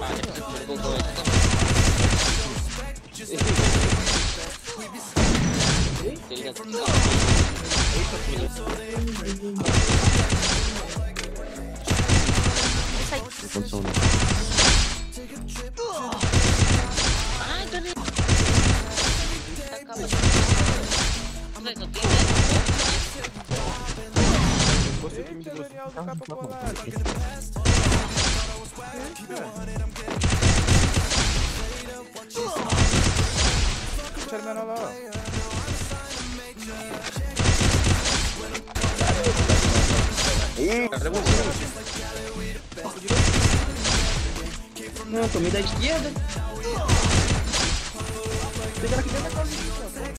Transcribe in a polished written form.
Ah, ele voltou aí também. Ele já tá. Condição. Ai, cadê? Você que me deu Daniel do capa colado. Deixa ele menor lá, ó. Não, tomei da esquerda. Pegaram aqui dentro da casa.